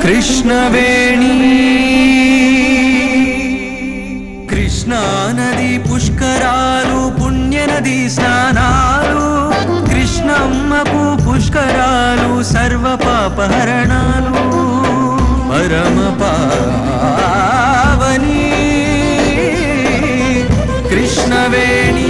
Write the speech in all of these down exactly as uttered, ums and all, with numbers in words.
కృష్ణవేణి కృష్ణా నది పుష్కరాలు పుణ్యనది స్నానాలు కృష్ణమ్మకు పుష్కరాలు సర్వ పాపహరణాలు పరమ పావని కృష్ణవేణి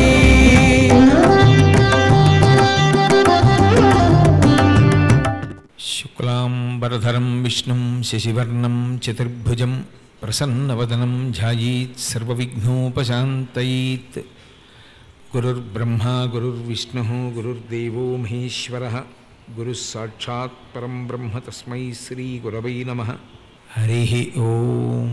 శుక్లాంబరధరం విష్ణుం శశివర్ణం చతుర్భుజం ప్రసన్నవదనం ధ్యాయేత్ సర్వవిఘ్నోపశాంతయేత్. గురుర్బ్రహ్మా గురుర్విష్ణుః గురుర్దేవో మహేశ్వరః గురుః సాక్షాత్ పరం బ్రహ్మ తస్మై శ్రీ గురవై నమః. హరి ఓం.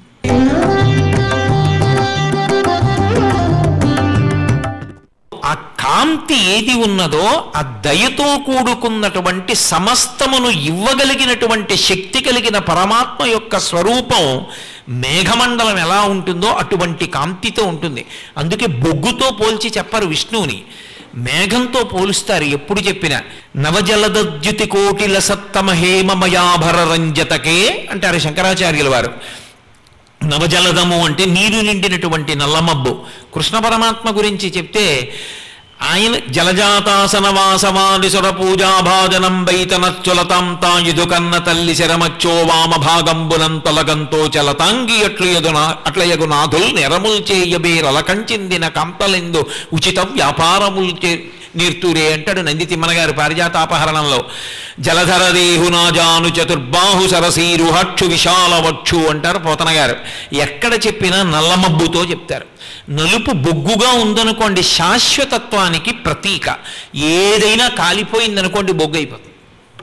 ఆ కాంతి ఏది ఉన్నదో ఆ దయతో కూడుకున్నటువంటి సమస్తమును ఇవ్వగలిగినటువంటి శక్తి కలిగిన పరమాత్మ యొక్క స్వరూపం మేఘమండలం ఎలా ఉంటుందో అటువంటి కాంతితో ఉంటుంది. అందుకే బొగ్గుతో పోల్చి చెప్పరు విష్ణువుని, మేఘంతో పోలుస్తారు ఎప్పుడు చెప్పినా. నవజలద్యుతి కోటిల సత్తమ హేమమయాభర రంజతకే అంటారు శంకరాచార్యుల వారు. నవజలదము అంటే నీరు నిండినటువంటి నల్లమబ్బు. కృష్ణ పరమాత్మ గురించి చెప్తే ఆయన జలజాతాసన వాసవాదిసుర పూజాభాజనం బైతనచ్చులతాం తాయుధు కన్న తల్లి శరమచ్చో వామ భాగంబునంతలగంతో చలతాంగి అట్లయదు అట్లయగు నాథుల్ నెరముల్ చేయబేరలకంచిందిన కంతలెందు ఉచిత వ్యాపారముల్ చే నీర్తూరే అంటాడు నంది తిమ్మన గారు పారిజాతాపహరణంలో. జలధర దేహునాజాను చతుర్బాహు సరసీరు హక్షు విశాల వక్షు అంటారు పోతన గారు. ఎక్కడ చెప్పినా నల్లమబ్బుతో చెప్తారు. నలుపు బొగ్గుగా ఉందనుకోండి శాశ్వతత్వానికి ప్రతీక. ఏదైనా కాలిపోయిందనుకోండి బొగ్గు అయిపోతుంది.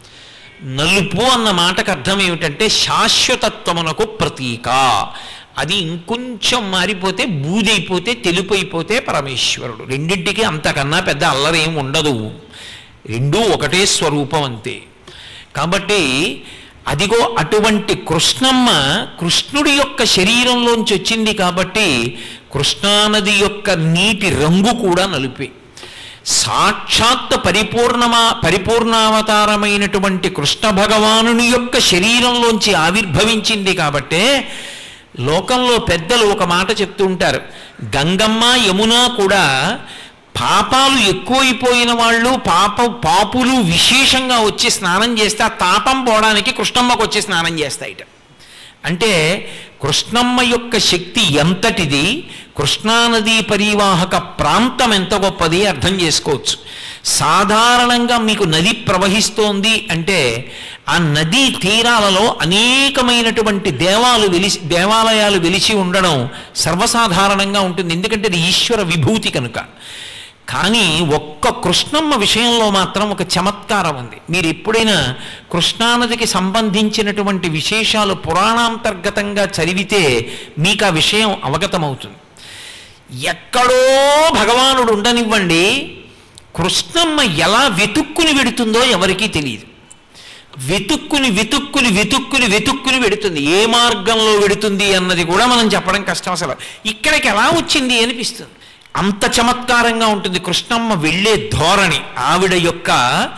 నలుపు అన్న మాటకు అర్థం ఏమిటంటే శాశ్వతత్వమునకు ప్రతీక. అది ఇంకొంచెం మారిపోతే బూదైపోతే తెలుపు అయిపోతే పరమేశ్వరుడు. రెండింటికి అంతకన్నా పెద్ద అల్లరేం ఉండదు, రెండూ ఒకటే స్వరూపం అంతే. కాబట్టి అదిగో అటువంటి కృష్ణమ్మ కృష్ణుడి యొక్క శరీరంలోంచి వచ్చింది కాబట్టి కృష్ణానది యొక్క నీటి రంగు కూడా నలుపే. సాక్షాత్ పరిపూర్ణమా పరిపూర్ణావతారమైనటువంటి కృష్ణ భగవానుని యొక్క శరీరంలోంచి ఆవిర్భవించింది కాబట్టే లోకంలో పెద్దలు ఒక మాట చెప్తూ ఉంటారు. గంగమ్మ యమున కూడా పాపాలు ఎక్కువైపోయిన వాళ్ళు పాప పాపులు విశేషంగా వచ్చి స్నానం చేస్తే ఆ తాపం పోవడానికి కృష్ణమ్మకు వచ్చి స్నానం చేస్తాయిట. అంటే కృష్ణమ్మ యొక్క శక్తి ఎంతటిది, కృష్ణానదీ పరివాహక ప్రాంతం ఎంత గొప్పది అర్థం చేసుకోవచ్చు. సాధారణంగా మీకు నది ప్రవహిస్తోంది అంటే ఆ నదీ తీరాలలో అనేకమైనటువంటి దేవాలు వెలిసి దేవాలయాలు వెలిసి ఉండడం సర్వసాధారణంగా ఉంటుంది, ఎందుకంటే అది ఈశ్వర విభూతి కనుక. కానీ ఒక్క కృష్ణమ్మ విషయంలో మాత్రం ఒక చమత్కారం ఉంది. మీరు ఎప్పుడైనా కృష్ణానదికి సంబంధించినటువంటి విశేషాలు పురాణాంతర్గతంగా చదివితే మీకు ఆ విషయం అవగతమవుతుంది. ఎక్కడో భగవానుడు ఉండనివ్వండి, కృష్ణమ్మ ఎలా వెతుక్కుని వెడుతుందో ఎవరికీ తెలియదు. వెతుక్కుని వెతుక్కుని వెతుక్కుని వెతుక్కుని వెడుతుంది. ఏ మార్గంలో వెడుతుంది అన్నది కూడా మనం చెప్పడం కష్టం. అసలు ఇక్కడికి ఎలా వచ్చింది అనిపిస్తుంది, అంత చమత్కారంగా ఉంటుంది కృష్ణమ్మ వెళ్ళే ధోరణి. ఆవిడ యొక్క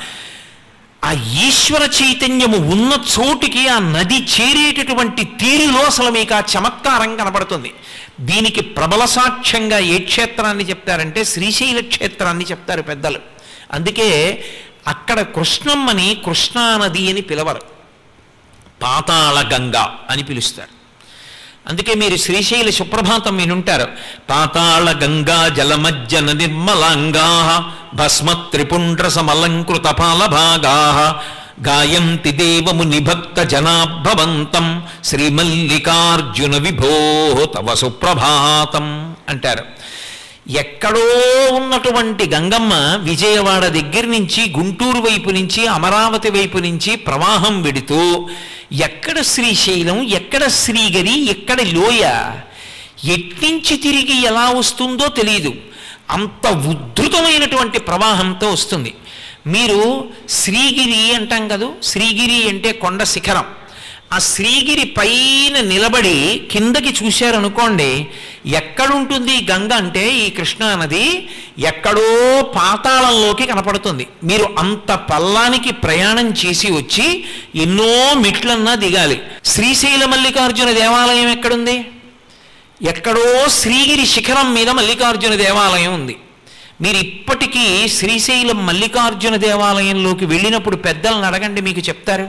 ఆ ఈశ్వర చైతన్యము ఉన్న చోటికి ఆ నది చేరేటటువంటి తీరులో అసలు మీకు ఆ చమత్కారం కనపడుతుంది. దీనికి ప్రబల సాక్ష్యంగా ఏ క్షేత్రాన్ని చెప్తారంటే శ్రీశైల క్షేత్రాన్ని చెప్తారు పెద్దలు. అందుకే అక్కడ కృష్ణమ్మని కృష్ణానది అని పిలవరు, పాతాళ గంగా అని పిలుస్తారు. అందుకే మీరు శ్రీశైల సుప్రభాతం వినుంటారు. పాతాళ గంగా జలమజ్జన నిర్మలాంగా భస్మ త్రిపుండ్ర సమలంకృత పాలభాగా గాయంతి దేవము నిభక్త జనాభవంతం శ్రీమల్లికార్జున విభో తవ సుప్రభాతం అంటారు. ఎక్కడో ఉన్నటువంటి గంగమ్మ విజయవాడ దగ్గర నుంచి గుంటూరు వైపు నుంచి అమరావతి వైపు నుంచి ప్రవాహం వెడుతూ ఎక్కడ శ్రీశైలం, ఎక్కడ శ్రీగిరి, ఎక్కడ లోయ, ఎట్టించి తిరిగి ఎలా వస్తుందో తెలియదు. అంత ఉద్ధృతమైనటువంటి ప్రవాహంతో వస్తుంది. మీరు శ్రీగిరి అంటాం కదా, శ్రీగిరి అంటే కొండ శిఖరం. ఆ శ్రీగిరి పైన నిలబడి కిందకి చూశారనుకోండి, ఎక్కడుంటుంది ఈ గంగ అంటే ఈ కృష్ణా నది ఎక్కడో పాతాళంలోకి కనపడుతుంది. మీరు అంత పల్లానికి ప్రయాణం చేసి వచ్చి ఎన్నో మెట్లన్నా దిగాలి. శ్రీశైల మల్లికార్జున దేవాలయం ఎక్కడుంది? ఎక్కడో శ్రీగిరి శిఖరం మీద మల్లికార్జున దేవాలయం ఉంది. మీరు ఇప్పటికీ శ్రీశైలం మల్లికార్జున దేవాలయంలోకి వెళ్ళినప్పుడు పెద్దలను అడగండి, మీకు చెప్తారు.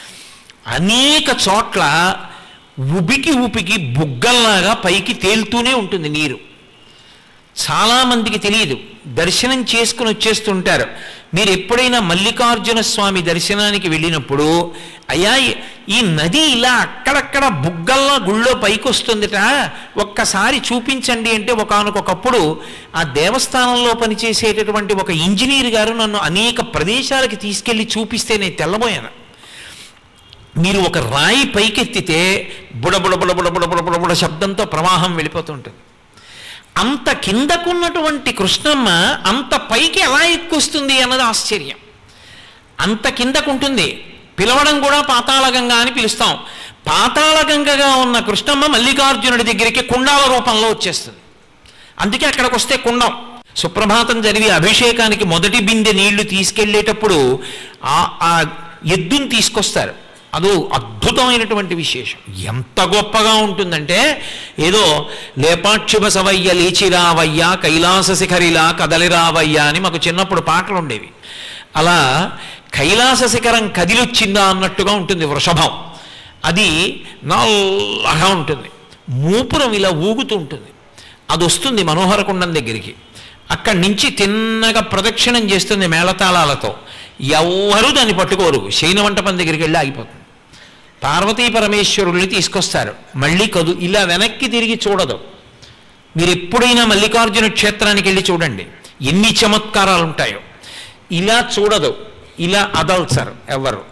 అనేక చోట్ల ఉబికి ఉపికి బుగ్గల్లాగా పైకి తేలుతూనే ఉంటుంది నీరు. చాలామందికి తెలియదు, దర్శనం చేసుకుని వచ్చేస్తుంటారు. మీరు ఎప్పుడైనా మల్లికార్జున స్వామి దర్శనానికి వెళ్ళినప్పుడు, అయ్యా ఈ నది ఇలా అక్కడక్కడ బుగ్గల్లా గుళ్ళో పైకి వస్తుందిట, ఒక్కసారి చూపించండి అంటే, ఒకానొకప్పుడు ఆ దేవస్థానంలో పనిచేసేటటువంటి ఒక ఇంజనీర్ గారు నన్ను అనేక ప్రదేశాలకి తీసుకెళ్ళి చూపిస్తే నేను తెల్లబోయాను. మీరు ఒక రాయి పైకెత్తితే బుడబుడ బుడబుడ బుడబుడ బుడబుడ శబ్దంతో ప్రవాహం వెళ్ళిపోతుంటుంది. అంత కిందకున్నటువంటి కృష్ణమ్మ అంత పైకి ఎలా ఎక్కువస్తుంది అన్నది ఆశ్చర్యం. అంత కిందకుంటుంది. పిలవడం కూడా పాతాళగంగ అని పిలుస్తాం. పాతాళగంగగా ఉన్న కృష్ణమ్మ మల్లికార్జునుడి దగ్గరికి కుండాల రూపంలో వచ్చేస్తుంది. అందుకే అక్కడికి వస్తే కుండం. సుప్రభాతం జరిగి అభిషేకానికి మొదటి బిందె నీళ్లు తీసుకెళ్లేటప్పుడు ఆ ఎద్దుని తీసుకొస్తారు. అదో అద్భుతమైనటువంటి విశేషం. ఎంత గొప్పగా ఉంటుందంటే, ఏదో లేపాక్షిప సవయ్య లేచిరావయ్యా కైలాస శిఖరిలా కదలిరావయ్యా అని మాకు చిన్నప్పుడు పాటలు ఉండేవి. అలా కైలాస శిఖరం కదిలొచ్చిందా అన్నట్టుగా ఉంటుంది వృషభం. అది నల్లగా ఉంటుంది, మూపురం ఇలా ఊగుతూ ఉంటుంది. అది వస్తుంది మనోహరకుండం దగ్గరికి. అక్కడి నుంచి తిన్నగా ప్రదక్షిణం చేస్తుంది మేళతాళాలతో. ఎవ్వరూ దాన్ని పట్టుకోరు. శయనమంటపం దగ్గరికి వెళ్ళి ఆగిపోతుంది. పార్వతీ పరమేశ్వరుల్ని తీసుకొస్తారు. మళ్ళీ కదు ఇలా వెనక్కి తిరిగి చూడదు. మీరు ఎప్పుడైనా మల్లికార్జున క్షేత్రానికి వెళ్ళి చూడండి, ఎన్ని చమత్కారాలు ఉంటాయో. ఇలా చూడదు, ఇలా అదల్చరు ఎవరు.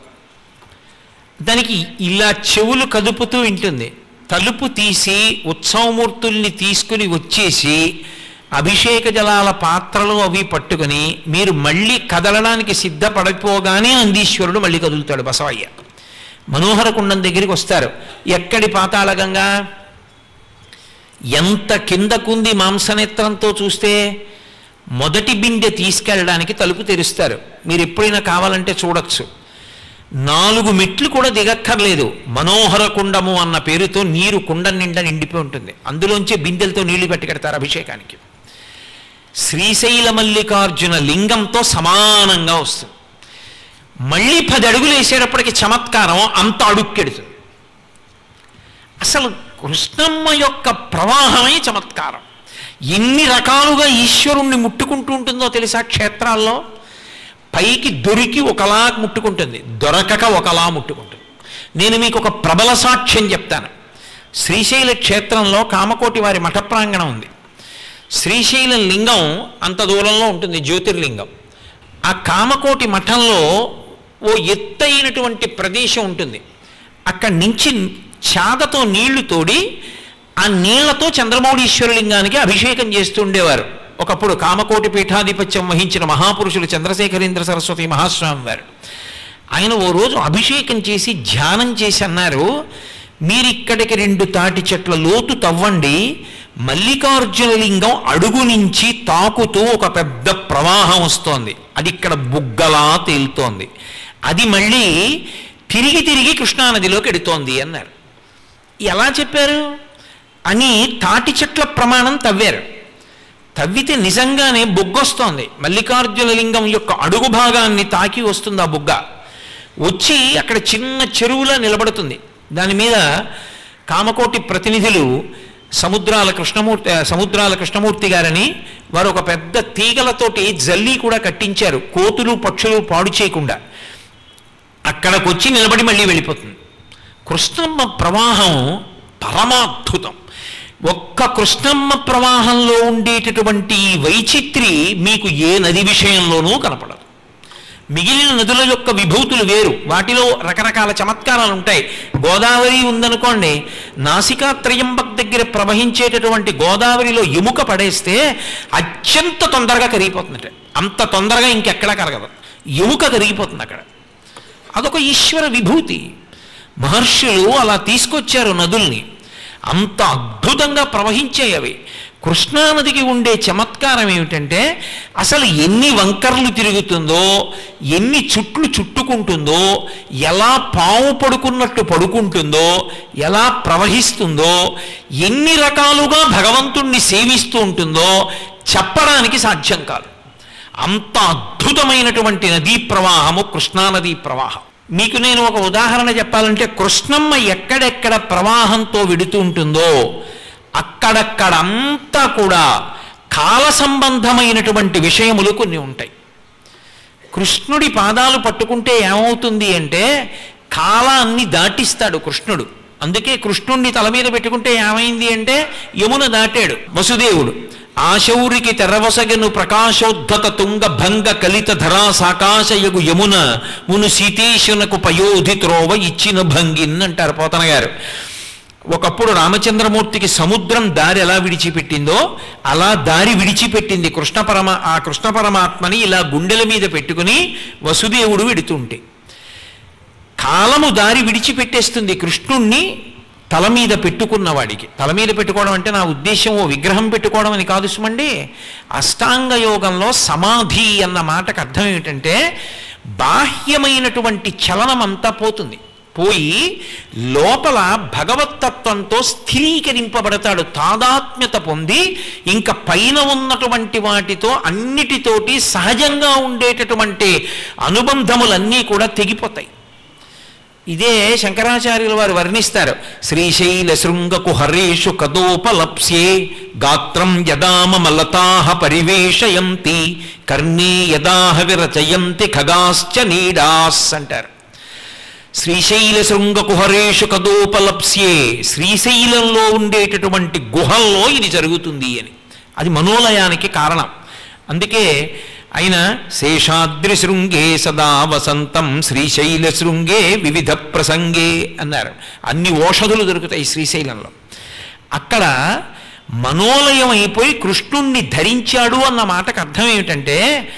దానికి ఇలా చెవులు కదుపుతూ ఉంటుంది. తలుపు తీసి ఉత్సవమూర్తుల్ని తీసుకుని వచ్చేసి అభిషేక జలాల పాత్రలు అవి పట్టుకుని మీరు మళ్ళీ కదలడానికి సిద్ధపడిపోగానే అందీశ్వరుడు మళ్ళీ కదులుతాడు. బసవయ్య మనోహరకుండం దగ్గరికి వస్తారు. ఎక్కడి పాతాళగంగా? ఎంత కిందకుంది మాంసనేత్రంతో చూస్తే. మొదటి బిందె తీసుకెళ్ళడానికి తలుపు తెరుస్తారు. మీరు ఎప్పుడైనా కావాలంటే చూడొచ్చు. నాలుగు మెట్లు కూడా దిగక్కర్లేదు. మనోహరకుండము అన్న పేరుతో నీరు కుండం నిండా నిండిపోయి ఉంటుంది. అందులోంచి బిందెలతో నీళ్లు పట్టుకెడతారు అభిషేకానికి. శ్రీశైల మల్లికార్జున లింగంతో సమానంగా వస్తుంది. మళ్ళీ పది అడుగులు వేసేటప్పటికి చమత్కారం అంత అడుక్కెడుతుంది. అసలు కృష్ణమ్మ యొక్క ప్రవాహమే చమత్కారం. ఎన్ని రకాలుగా ఈశ్వరుణ్ణి ముట్టుకుంటూ ఉంటుందో తెలుసా? క్షేత్రాల్లో పైకి దొరికి ఒకలా ముట్టుకుంటుంది, దొరకక ఒకలా ముట్టుకుంటుంది. నేను మీకు ఒక ప్రబల సాక్ష్యం చెప్తాను. శ్రీశైల క్షేత్రంలో కామకోటి వారి మఠ ప్రాంగణం ఉంది. శ్రీశైలం లింగం అంత దూరంలో ఉంటుంది, జ్యోతిర్లింగం. ఆ కామకోటి మఠంలో ఓ ఎత్తైనటువంటి ప్రదేశం ఉంటుంది. అక్కడి నుంచి చాదతో నీళ్లు తోడి ఆ నీళ్లతో చంద్రమౌళీశ్వరలింగానికి అభిషేకం చేస్తూ ఉండేవారు. ఒకప్పుడు కామకోటి పీఠాధిపత్యం వహించిన మహాపురుషులు చంద్రశేఖరేంద్ర సరస్వతి మహాస్వామి వారు. ఆయన ఓ రోజు అభిషేకం చేసి ధ్యానం చేసి అన్నారు, మీరిక్కడికి రెండు తాటి చెట్ల లోతు తవ్వండి, మల్లికార్జున లింగం అడుగు నుంచి తాకుతూ ఒక పెద్ద ప్రవాహం వస్తోంది, అది ఇక్కడ బుగ్గలా తేలుతోంది, అది మళ్ళీ తిరిగి తిరిగి కృష్ణానదిలోకి ఎడుతోంది అన్నారు. ఎలా చెప్పారు అని తాటి చెట్ల ప్రమాణం తవ్వారు. తవ్వితే నిజంగానే బొగ్గొస్తోంది. మల్లికార్జున లింగం యొక్క అడుగు భాగాన్ని తాకి వస్తుంది ఆ బుగ్గ. వచ్చి అక్కడ చిన్న చెరువులా నిలబడుతుంది. దాని మీద కామకోటి ప్రతినిధులు సముద్రాల కృష్ణమూర్తి సముద్రాల కృష్ణమూర్తి గారని వారు ఒక పెద్ద తీగలతోటి జల్లి కూడా కట్టించారు, కోతులు పక్షులు పాడు చేయకుండా. అక్కడికి వచ్చి నిలబడి మళ్ళీ వెళ్ళిపోతుంది. కృష్ణమ్మ ప్రవాహం పరమాద్భుతం. ఒక్క కృష్ణమ్మ ప్రవాహంలో ఉండేటటువంటి వైచిత్రి మీకు ఏ నది విషయంలోనూ కనపడదు. మిగిలిన నదుల యొక్క విభూతులు వేరు, వాటిలో రకరకాల చమత్కారాలు ఉంటాయి. గోదావరి ఉందనుకోండి, నాసికా త్రయంబక్ దగ్గర ప్రవహించేటటువంటి గోదావరిలో ఎముక పడేస్తే అత్యంత తొందరగా కరిగిపోతుందట. అంత తొందరగా ఇంకెక్కడా కరగదు, ఎముక కరిగిపోతుంది అక్కడ. అదొక ఈశ్వర విభూతి. మహర్షులు అలా తీసుకొచ్చారు నదుల్ని, అంత అద్భుతంగా ప్రవహించాయి అవి. కృష్ణానదికి ఉండే చమత్కారం ఏమిటంటే అసలు ఎన్ని వంకర్లు తిరుగుతుందో, ఎన్ని చుట్లు చుట్టుకుంటుందో, ఎలా పాము పడుకున్నట్టు పడుకుంటుందో, ఎలా ప్రవహిస్తుందో, ఎన్ని రకాలుగా భగవంతుణ్ణి సేవిస్తూ ఉంటుందో చెప్పడానికి సాధ్యం కాదు. అంత అద్భుతమైనటువంటి నదీ ప్రవాహము కృష్ణానదీ ప్రవాహం. మీకు నేను ఒక ఉదాహరణ చెప్పాలంటే, కృష్ణమ్మ ఎక్కడెక్కడ ప్రవాహంతో విడుతూ ఉంటుందో అక్కడక్కడంతా కూడా కాల సంబంధమైనటువంటి విషయములు కొన్ని ఉంటాయి. కృష్ణుడి పాదాలు పట్టుకుంటే ఏమవుతుంది అంటే కాలాన్ని దాటిస్తాడు కృష్ణుడు. అందుకే కృష్ణుడిని తల మీద పెట్టుకుంటే ఏమైంది అంటే యమున దాటాడు వసుదేవుడు. ఆశౌరికి తెరవసగను ప్రకాశోద్ధత తుంగ భంగ కలిత ధరా సాకాశయగు యమున మును సీతేశునకు పయోధి త్రోవ ఇచ్చిన భంగిన్ అంటారు పోతన గారు. ఒకప్పుడు రామచంద్రమూర్తికి సముద్రం దారి ఎలా విడిచిపెట్టిందో అలా దారి విడిచిపెట్టింది కృష్ణ పరమ ఆ కృష్ణ పరమాత్మని ఇలా గుండెల మీద పెట్టుకుని వసుదేవుడు వెడుతుంటే. కాలము దారి విడిచిపెట్టేస్తుంది కృష్ణుణ్ణి తల మీద పెట్టుకున్నవాడికి. తల మీద పెట్టుకోవడం అంటే నా ఉద్దేశం ఓ విగ్రహం పెట్టుకోవడం అని కాదు సుమండి. అష్టాంగ యోగంలో సమాధి అన్న మాటకు అర్థం ఏమిటంటే బాహ్యమైనటువంటి చలనం అంతా పోతుంది, పోయి లోపల భగవత్తత్వంతో స్థిరీకరింపబడతాడు, తాదాత్మ్యత పొంది ఇంకా పైన ఉన్నటువంటి వాటితో అన్నిటితోటి సహజంగా ఉండేటటువంటి అనుబంధములన్నీ కూడా తెగిపోతాయి. ఇదే శంకరాచార్యుల వారు వర్ణిస్తారు. శ్రీశైల శృంగకు హరేషు కదోపలప్స్యే గాత్రం యదామలతాహ పరివేషయంతి కర్ణే యదాహ విరచయంతి ఖగాశ్చ నీడాస్ అంటారు. శ్రీశైల శృంగ కుహరేషు కదోపలప్స్యే, శ్రీశైలంలో ఉండేటటువంటి గుహల్లో ఇది జరుగుతుంది అని. అది మనోలయానికి కారణం. అందుకే ఆయన శేషాద్రి శృంగే సదా వసంతం శ్రీశైల శృంగే వివిధ ప్రసంగే అన్నారు. అన్ని ఓషధులు దొరుకుతాయి శ్రీశైలంలో. అక్కడ మనోలయం అయిపోయి కృష్ణుణ్ణి ధరించాడు అన్న మాటకు అర్థం ఏమిటంటే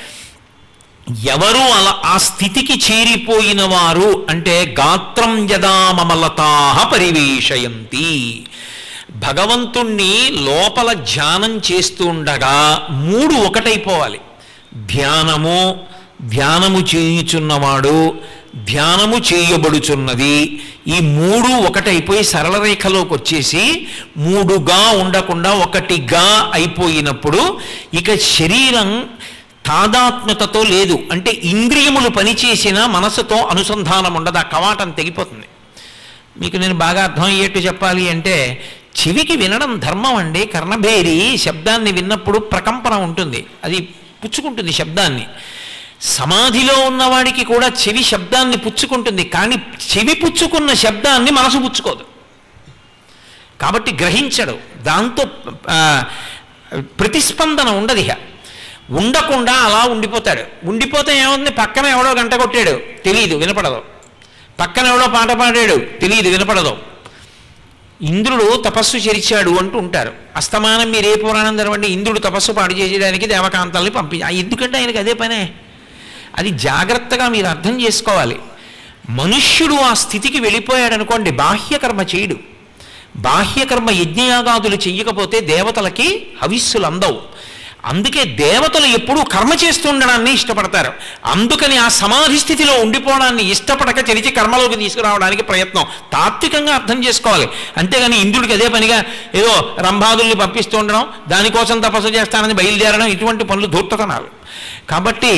ఎవరు అలా ఆ స్థితికి చేరిపోయిన వారు అంటే గాత్రం యదామలతాహ పరివేషయంతి, భగవంతుణ్ణి లోపల ధ్యానం చేస్తూ ఉండగా మూడు ఒకటైపోవాలి. ధ్యానము, ధ్యానము చేయుచున్నవాడు, ధ్యానము చేయబడుచున్నది, ఈ మూడు ఒకటైపోయి సరళ రేఖలోకి వచ్చేసి మూడుగా ఉండకుండా ఒకటిగా అయిపోయినప్పుడు ఇక శరీరం తాదాత్మ్యతతో లేదు, అంటే ఇంద్రియములు పనిచేసిన మనసుతో అనుసంధానం ఉండదు, ఆ కవాటం తెగిపోతుంది. మీకు నేను బాగా అర్థమయ్యేట్టు చెప్పాలి అంటే చెవికి వినడం ధర్మం అండి. కర్ణభేరి శబ్దాన్ని విన్నప్పుడు ప్రకంపన ఉంటుంది, అది పుచ్చుకుంటుంది శబ్దాన్ని. సమాధిలో ఉన్నవాడికి కూడా చెవి శబ్దాన్ని పుచ్చుకుంటుంది, కానీ చెవి పుచ్చుకున్న శబ్దాన్ని మనసు పుచ్చుకోదు, కాబట్టి గ్రహించడు, దాంతో ప్రతిస్పందన ఉండదు. ఇక ఉండకుండా అలా ఉండిపోతాడు. ఉండిపోతే ఏముంది, పక్కన ఎవడో గంట కొట్టాడు తెలియదు వినపడదు, పక్కన ఎవడో పాట పాడాడు తెలియదు వినపడదు. ఇంద్రుడు తపస్సు చేర్చాడు అంటూ ఉంటారు. అస్తమానం మీరు ఏ పురాణం తెరవండి, ఇంద్రుడు తపస్సు పాడు చేసేయడానికి దేవకాంతల్ని పంపించి, ఎందుకంటే ఆయనకి అదే పనే. అది జాగ్రత్తగా మీరు అర్థం చేసుకోవాలి. మనుష్యుడు ఆ స్థితికి వెళ్ళిపోయాడు అనుకోండి, బాహ్యకర్మ చేయడు. బాహ్యకర్మ యజ్ఞయాగాదులు చెయ్యకపోతే దేవతలకి హవిస్సులు అందవు. అందుకే దేవతలు ఎప్పుడూ కర్మ చేస్తూ ఉండడాన్ని ఇష్టపడతారు. అందుకని ఆ సమాధి స్థితిలో ఉండిపోవడాన్ని ఇష్టపడక తెలిసి కర్మలోకి తీసుకురావడానికి ప్రయత్నం తాత్వికంగా అర్థం చేసుకోవాలి. అంతేగాని ఇంద్రుడికి అదే పనిగా ఏదో రంభాదుల్ని పంపిస్తూ ఉండడం, దానికోసం తపస్సు చేస్తానని బయలుదేరడం, ఇటువంటి పనులు ధూర్తతనాలు. కాబట్టి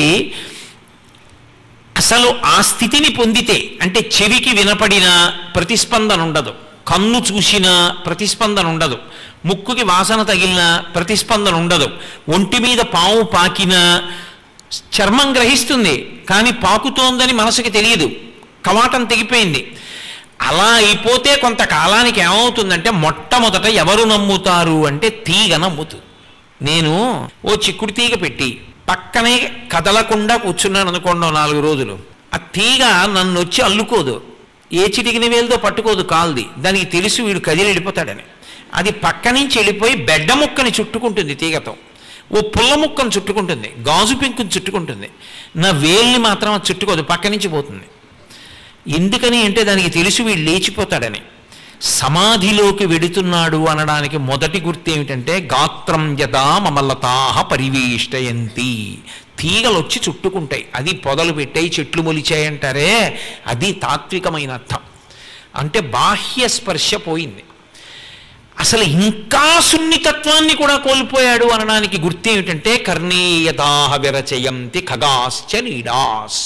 అసలు ఆ స్థితిని పొందితే అంటే చెవికి వినపడిన ప్రతిస్పందన ఉండదు, కన్ను చూసిన ప్రతిస్పందన ఉండదు, ముక్కుకి వాసన తగిలిన ప్రతిస్పందన ఉండదు, ఒంటి మీద పాము పాకిన చర్మం గ్రహిస్తుంది కానీ పాకుతోందని మనసుకి తెలియదు, కవాటం తెగిపోయింది. అలా అయిపోతే కొంతకాలానికి ఏమవుతుందంటే మొట్టమొదట ఎవరు నమ్ముతారు అంటే తీగ నమ్ముతుంది. నేను ఓ చిక్కుడు తీగ పెట్టి పక్కనే కదలకుండా కూర్చున్నాను అనుకోండి నాలుగు రోజులు, ఆ తీగ నన్ను వచ్చి అల్లుకోదు, ఏ చిటికిన వేలుతో పట్టుకోదు కాల్ది, దానికి తెలుసు వీడు కదిలి వెళ్ళిపోతాడని. అది పక్క నుంచి వెళ్ళిపోయి బెడ్డ ముక్కని చుట్టుకుంటుంది తీగతో, ఓ పుల్ల ముక్కను చుట్టుకుంటుంది, గాజు పెంకుని చుట్టుకుంటుంది, నా వేల్ని మాత్రం అది చుట్టుకోదు, పక్క నుంచి పోతుంది. ఎందుకని అంటే దానికి తెలుసు వీడు లేచిపోతాడని. సమాధిలోకి వెడుతున్నాడు అనడానికి మొదటి గుర్తు ఏమిటంటే గాత్రం యదా మమలతాహ పరివేష్టయంతి, తీగలు వచ్చి చుట్టుకుంటాయి, అది పొదలు పెట్టాయి, చెట్లు మొలిచాయి అంటారే, అది తాత్వికమైన అర్థం. అంటే బాహ్య స్పర్శ పోయింది. అసలు ఇంకా సున్నితత్వాన్ని కూడా కోల్పోయాడు అనడానికి గుర్తు ఏమిటంటే కర్ణీయదాహ విరచయంతి ఖగాశ్చ నీడాస్.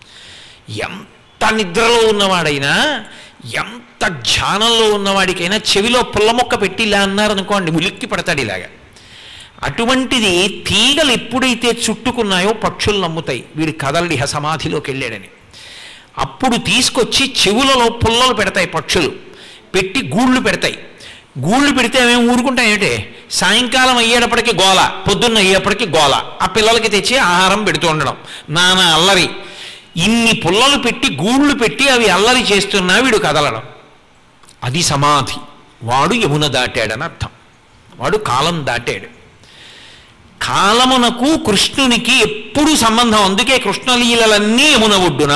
ఎంత నిద్రలో ఉన్నవాడైనా, ఎంత ధ్యానంలో ఉన్నవాడికైనా చెవిలో పుల్ల మొక్క పెట్టి ఇలా అన్నారనుకోండి ఉలిక్కి పడతాడు ఇలాగా. అటువంటిది తీగలు ఎప్పుడైతే చుట్టుకున్నాయో పక్షులు నమ్ముతాయి వీడు కదలడిహ సమాధిలోకి వెళ్ళాడని. అప్పుడు తీసుకొచ్చి చెవులలో పుల్లలు పెడతాయి పక్షులు, పెట్టి గూళ్ళు పెడతాయి. గూళ్ళు పెడితే మేము ఊరుకుంటాం ఏమిటి, సాయంకాలం అయ్యేటప్పటికి గోల, పొద్దున్న అయ్యేప్పటికి గోల, ఆ పిల్లలకి తెచ్చి ఆహారం పెడుతూ ఉండడం, నానా అల్లరి. ఇన్ని పుల్లలు పెట్టి గూళ్ళు పెట్టి అవి అల్లరి చేస్తున్నా వీడు కదలడం, అది సమాధి. వాడు యమున దాటాడని అర్థం, వాడు కాలం దాటాడు. కాలమునకు కృష్ణునికి ఎప్పుడు సంబంధం, అందుకే కృష్ణలీలలన్నీ యమున ఒడ్డున,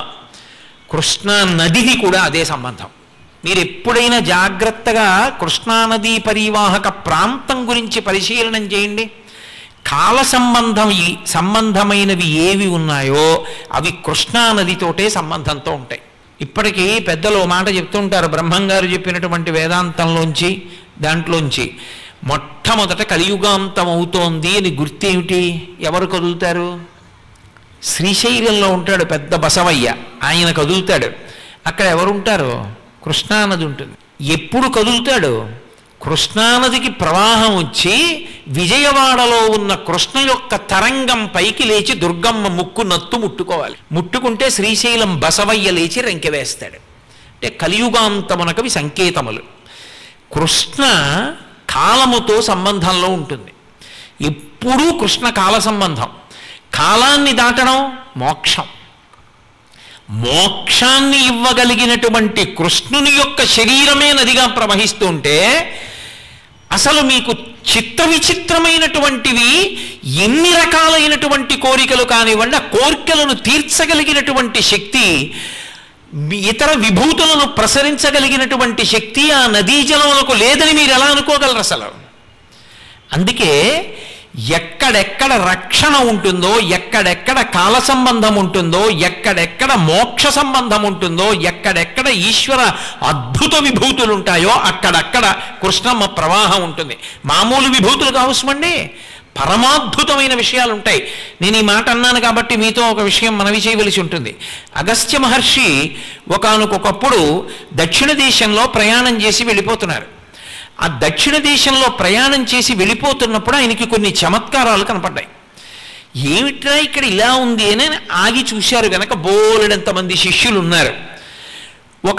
కృష్ణ నదికి కూడా అదే సంబంధం. మీరు ఎప్పుడైనా జాగ్రత్తగా కృష్ణానదీ పరివాహక ప్రాంతం గురించి పరిశీలనం చేయండి. కాల సంబంధం సంబంధమైనవి ఏవి ఉన్నాయో అవి కృష్ణానదితోటే సంబంధంతో ఉంటాయి. ఇప్పటికీ పెద్దలు మాట చెప్తుంటారు, బ్రహ్మంగారు చెప్పినటువంటి వేదాంతంలోంచి దాంట్లోంచి మొట్టమొదట కలియుగాంతం అవుతోంది అని గుర్తేమిటి, ఎవరు కదులుతారు? శ్రీశైలంలో ఉంటాడు పెద్ద బసవయ్య, ఆయన కదులుతాడు. అక్కడ ఎవరుంటారు? కృష్ణానది ఉంటుంది. ఎప్పుడు కదులుతాడు? కృష్ణానదికి ప్రవాహం వచ్చి విజయవాడలో ఉన్న కృష్ణ యొక్క తరంగం పైకి లేచి దుర్గమ్మ ముక్కు నత్తు ముట్టుకోవాలి. ముట్టుకుంటే శ్రీశైలం బసవయ్య లేచి రెంకె వేస్తాడు. అంటే కలియుగాంతమునకవి సంకేతములు. కృష్ణ కాలముతో సంబంధంలో ఉంటుంది. ఎప్పుడూ కృష్ణ కాల సంబంధం. కాలాన్ని దాటడం మోక్షం. మోక్షాన్ని ఇవ్వగలిగినటువంటి కృష్ణుని యొక్క శరీరమే నదిగా ప్రవహిస్తుంటే అసలు మీకు చిత్త విచిత్రమైనటువంటివి ఎన్ని రకాలైనటువంటి కోరికలు కానివ్వండి, ఆ కోరికలను తీర్చగలిగినటువంటి శక్తి, ఇతర విభూతులను ప్రసరించగలిగినటువంటి శక్తి ఆ నదీ జలములకు లేదని మీరు ఎలా అనుకోగలరు అసలు? అందుకే ఎక్కడెక్కడ రక్షణ ఉంటుందో, ఎక్కడెక్కడ కాల సంబంధం ఉంటుందో, ఎక్కడెక్కడ మోక్ష సంబంధం ఉంటుందో, ఎక్కడెక్కడ ఈశ్వర అద్భుత విభూతులు ఉంటాయో అక్కడక్కడ కృష్ణమ్మ ప్రవాహం ఉంటుంది. మామూలు విభూతులు కావసమండి, పరమాద్భుతమైన విషయాలు ఉంటాయి. నేను ఈ మాట అన్నాను కాబట్టి మీతో ఒక విషయం మనవి చేయవలసి ఉంటుంది. అగస్త్య మహర్షి ఒకానొకప్పుడు దక్షిణ దేశంలో ప్రయాణం చేసి వెళ్ళిపోతున్నారు. ఆ దక్షిణ దేశంలో ప్రయాణం చేసి వెళ్ళిపోతున్నప్పుడు ఆయనకి కొన్ని చమత్కారాలు కనపడ్డాయి. ఏమిట్రా ఇక్కడ ఇలా ఉంది అని ఆగి చూశారు. కనుక బోలెడంతమంది శిష్యులు ఉన్నారు. ఒక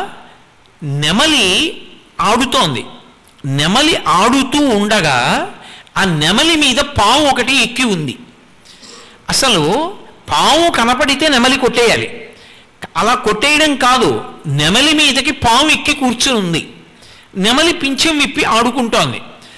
నెమలి ఆడుతోంది. నెమలి ఆడుతూ ఉండగా ఆ నెమలి మీద పాము ఒకటి ఎక్కి ఉంది. అసలు పాము కనపడితే నెమలి కొట్టేయాలి, అలా కొట్టేయడం కాదు, నెమలి మీదకి పాము ఎక్కి కూర్చుని ఉంది. నెమలి పింఛం విప్పి ఆడుకుంటోంది.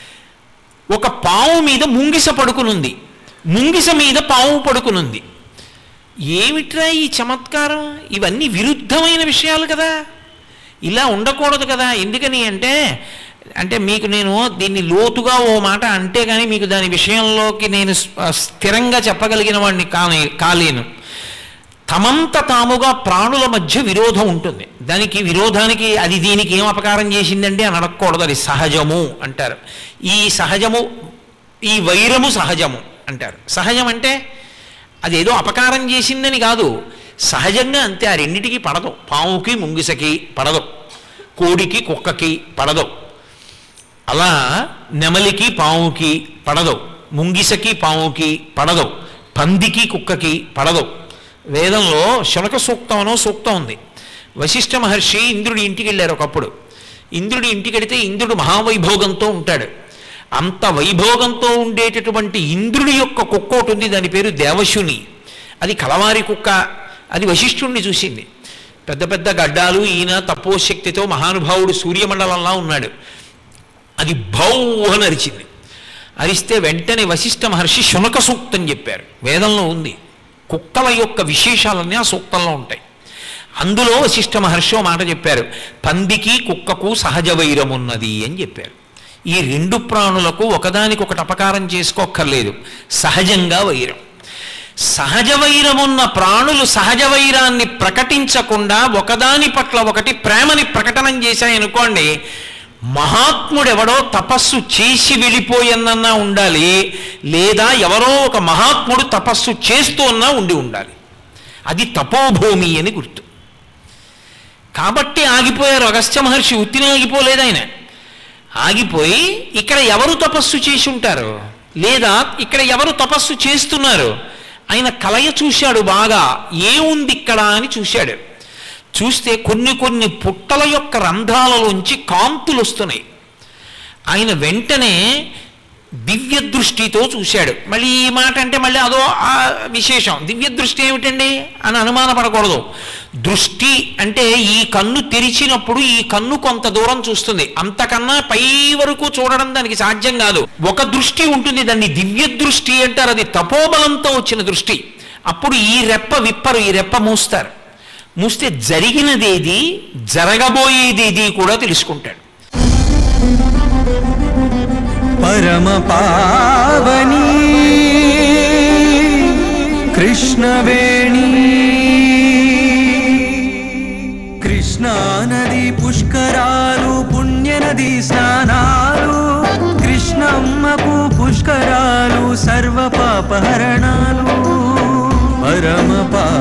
ఒక పాము మీద ముంగిస పడుకునుంది, ముంగిస మీద పాము పడుకునుంది. ఏమిట్రా ఈ చమత్కారం? ఇవన్నీ విరుద్ధమైన విషయాలు కదా, ఇలా ఉండకూడదు కదా. ఎందుకని అంటే అంటే మీకు నేను దీన్ని లోతుగా ఓ మాట అంటే కానీ మీకు దాని విషయంలోకి నేను స్థిరంగా చెప్పగలిగిన వాడిని కానే కాలేను. తమంత తాముగా ప్రాణుల మధ్య విరోధం ఉంటుంది. దానికి విరోధానికి అది దీనికి ఏం అపకారం చేసిందంటే అని అడగకూడదు, అది సహజము అంటారు. ఈ సహజము, ఈ వైరము సహజము అంటారు. సహజం అంటే అదేదో అపకారం చేసిందని కాదు, సహజంగా అంతే. ఆ రెండిటికి పడదు. పాముకి ముంగిసకి పడదు, కోడికి కుక్కకి పడదు, అలా నెమలికి పాముకి పడదు, ముంగిసకి పాముకి పడదు, పందికి కుక్కకి పడదు. వేదంలో శునక సూక్తం అనో సూక్తం ఉంది. వశిష్ఠ మహర్షి ఇంద్రుడి ఇంటికి వెళ్ళారు ఒకప్పుడు. ఇంద్రుడి ఇంటికి వెళితే ఇంద్రుడు మహావైభోగంతో ఉంటాడు. అంత వైభోగంతో ఉండేటటువంటి ఇంద్రుడి యొక్క కుక్క ఒకటి ఉంది, దాని పేరు దేవశుని. అది కలవారి కుక్క. అది వశిష్ఠుణ్ణి చూసింది. పెద్ద పెద్ద గడ్డాలు, ఈయన తపోశక్తితో మహానుభావుడు సూర్యమండలంలా ఉన్నాడు. అది భౌ అని అరిచింది. అరిస్తే వెంటనే వశిష్ఠ మహర్షి శునక సూక్తం చెప్పారు. వేదంలో ఉంది. కుక్కల యొక్క విశేషాలన్నీ ఆ సూక్తంలో ఉంటాయి. అందులో వశిష్ఠ మహర్షి మాట చెప్పారు, పందికి కుక్కకు సహజ వైరమున్నది అని చెప్పారు. ఈ రెండు ప్రాణులకు ఒకదానికొకటి అపకారం చేసుకోక్కర్లేదు, సహజంగా వైరం. సహజ వైరమున్న ప్రాణులు సహజ వైరాన్ని ప్రకటించకుండా ఒకదాని పట్ల ఒకటి ప్రేమని ప్రకటనం చేశాయనుకోండి, మహాత్ముడెవడో తపస్సు చేసి వెళ్ళిపోయన్నా ఉండాలి, లేదా ఎవరో ఒక మహాత్ముడు తపస్సు చేస్తూ ఉన్నా ఉండి ఉండాలి. అది తపోభూమి అని గుర్తు. కాబట్టి ఆగిపోయారు అగస్త్య మహర్షి. ఉత్తిని ఆగిపోలేదు ఆయన. ఆగిపోయి ఇక్కడ ఎవరు తపస్సు చేసి ఉంటారు, లేదా ఇక్కడ ఎవరు తపస్సు చేస్తున్నారు, ఆయన కలయ చూశాడు. బాగా ఏముంది ఇక్కడ అని చూశాడు. చూస్తే కొన్ని కొన్ని పుట్టల యొక్క రంధ్రాలలోంచి కాంతులు వస్తున్నాయి. ఆయన వెంటనే దివ్య దృష్టితో చూశాడు. మళ్ళీ ఈ మాట అంటే మళ్ళీ అదో ఆ విశేషం. దివ్య దృష్టి ఏమిటండి అని అనుమానపడకూడదు. దృష్టి అంటే ఈ కన్ను తెరిచినప్పుడు ఈ కన్ను కొంత దూరం చూస్తుంది, అంతకన్నా పై వరకు చూడడం దానికి సాధ్యం కాదు. ఒక దృష్టి ఉంటుంది, దాన్ని దివ్య దృష్టి అంటారు. అది తపోబలంతో వచ్చిన దృష్టి. అప్పుడు ఈ రెప్ప విప్పరు, ఈ రెప్ప మూస్తారు. మూస్తే జరిగినదేది జరగబోయేదేది కూడా తెలుసుకుంటాడు. పరమ పావని కృష్ణవేణి, కృష్ణా నది పుష్కరాలు పుణ్యనది స్నానాలు, కృష్ణమ్మకు పుష్కరాలు సర్వ పాపహరణాలు. పరమ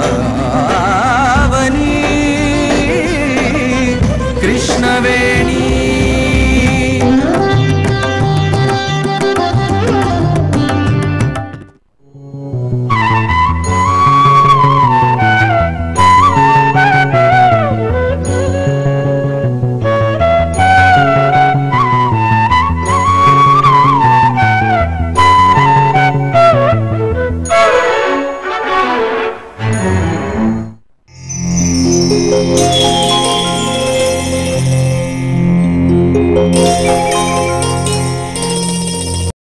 పావని కృష్ణవేణి